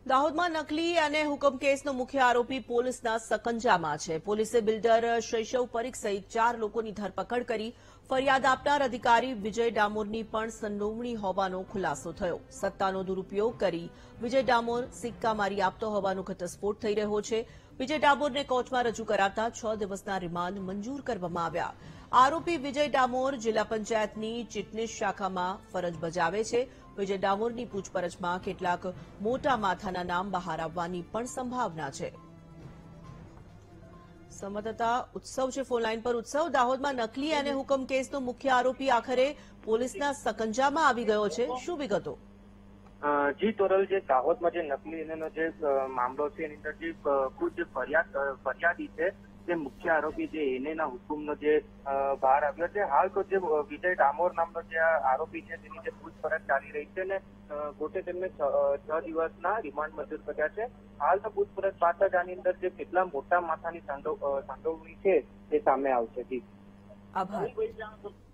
દાહોદમાં નકલી અને હુકમ કેસનો મુખ્ય આરોપી પોલીસના સકંજામાં છે। પોલીસે બિલ્ડર શૈશવ પરીખ સહિત 4 લોકોની ધરપકડ કરી। ફરિયાદ આપનાર અધિકારી વિજય ડામોરની પણ સંડોવણી હોવાનો ખુલાસો થયો। સત્તાનો દુરુપયોગ કરી વિજય ડામોર સિક્કા મારી આપતો હોવાનો ઘટસ્ફોટ થઈ રહ્યો છે। વિજય ડામોરને કોર્ટમાં રજૂ કરાતા 6 દિવસના રિમાન્ડ મંજૂર કરવામાં આવ્યા। આરોપી વિજય ડામોર જિલ્લા પંચાયતની ચીટનીસ શાખામાં ફરજ બજાવે છે। વિજય ડામોરની પૂછપરછમાં કેટલાક મોટા માથાના નામ બહાર આવવાની પણ સંભાવના છે। સંવાદદાતા ઉત્સવ છે ફોનલાઈન પર। ઉત્સવ, દાહોદમાં નકલી અને હુકમ કેસનો મુખ્ય આરોપી આખરે પોલીસના સકંજામાં આવી ગયો છે, શું વિગતો? જી તોરલ, જે દાહોદમાં જે નકલી એનો જે મામલો છે એની અંદર જે ખુદ ફરિયાદી છે જે મુખ્ય આરોપી જે એનેના હુકુમનો જે બહાર આવ્યો છે। હાલ તો જે વિજય ડામોર નામનો જે આરોપી છે તેની જે પૂછપરછ ચાલી રહી છે ને કોર્ટે તેમને 6 દિવસના રિમાન્ડ મંજૂર કર્યા છે। હાલ તો પૂછપરછ બાદ જ આની અંદર જે કેટલા મોટા માથાની સંડોવણી છે તે સામે આવશે। જી, આભાર।